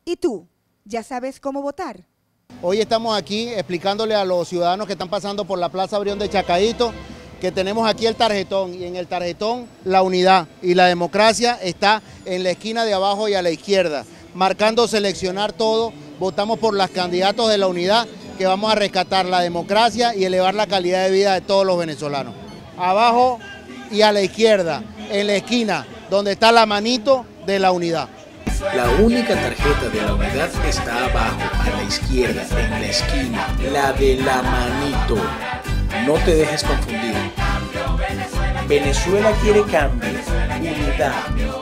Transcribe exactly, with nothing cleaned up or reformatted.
¿Y tú? ¿Ya sabes cómo votar? Hoy estamos aquí explicándole a los ciudadanos que están pasando por la Plaza Brión de Chacaíto que tenemos aquí el tarjetón, y en el tarjetón la unidad y la democracia está en la esquina de abajo y a la izquierda, marcando seleccionar todo. Votamos por los candidatos de la unidad, que vamos a rescatar la democracia y elevar la calidad de vida de todos los venezolanos. Abajo y a la izquierda, en la esquina, donde está la manito de la unidad. La única tarjeta de la unidad está abajo, a la izquierda, en la esquina, la de la manito. No te dejes confundir. Venezuela quiere cambio, unidad.